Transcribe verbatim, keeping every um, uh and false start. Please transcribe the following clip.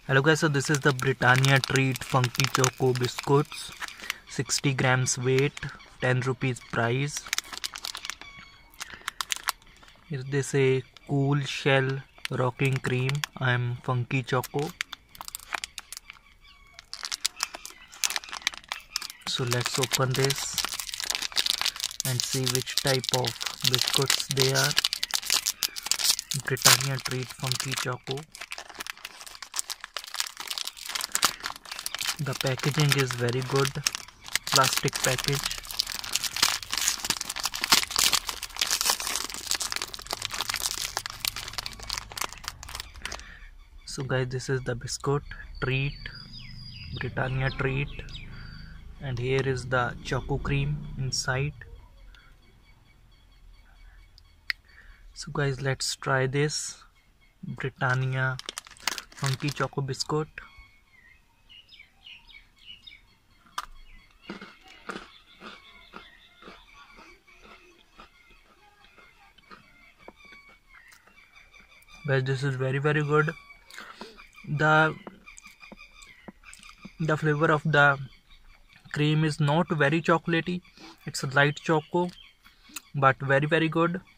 Hello guys, so this is the Britannia treat funky Choco Biscuits, sixty grams weight, ten rupees price. Here they say cool shell rocking cream. I am funky Choco. So let's open this and see which type of biscuits they are. Britannia treat funky Choco. The packaging is very good, plastic package. So guys, this is the biscuit treat, Britannia treat, and here is the choco cream inside. So guys, let's try this Britannia funky choco biscuit. Guys, this is very very good. The the flavor of the cream is not very chocolatey. It's a light choco, but very very good.